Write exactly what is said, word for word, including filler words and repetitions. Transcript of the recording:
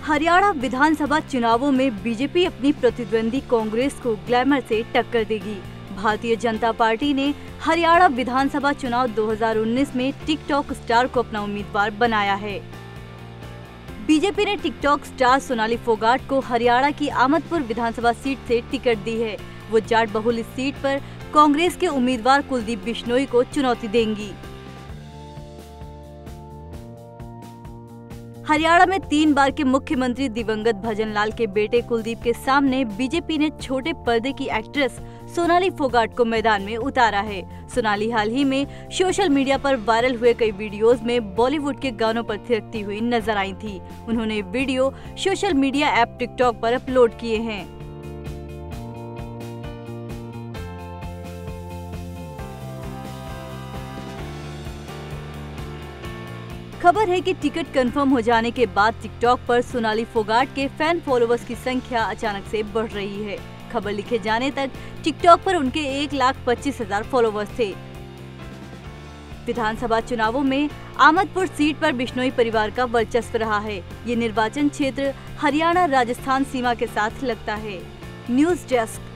हरियाणा विधानसभा चुनावों में बीजेपी अपनी प्रतिद्वंदी कांग्रेस को ग्लैमर से टक्कर देगी। भारतीय जनता पार्टी ने हरियाणा विधानसभा चुनाव दो हज़ार उन्नीस में टिकटॉक स्टार को अपना उम्मीदवार बनाया है। बीजेपी ने टिकटॉक स्टार सोनाली फोगाट को हरियाणा की आमदपुर विधानसभा सीट से टिकट दी है। वो जाट बहुल इस सीट पर कांग्रेस के उम्मीदवार कुलदीप बिश्नोई को चुनौती देंगी। हरियाणा में तीन बार के मुख्यमंत्री दिवंगत भजनलाल के बेटे कुलदीप के सामने बीजेपी ने छोटे पर्दे की एक्ट्रेस सोनाली फोगाट को मैदान में उतारा है। सोनाली हाल ही में सोशल मीडिया पर वायरल हुए कई वीडियोस में बॉलीवुड के गानों पर थिरकती हुई नजर आई थी। उन्होंने video social media app TikTok पर अपलोड किए हैं। खबर है कि टिकट कंफर्म हो जाने के बाद टिकटॉक पर सोनाली फोगाट के फैन फॉलोअर्स की संख्या अचानक से बढ़ रही है। खबर लिखे जाने तक टिकटॉक पर उनके एक लाख पच्चीस हजार फॉलोअर्स थे। विधानसभा चुनावों में आमदपुर सीट पर बिश्नोई परिवार का वर्चस्व रहा है। ये निर्वाचन क्षेत्र हरियाणा राजस्थान सीमा के साथ लगता है। News desk.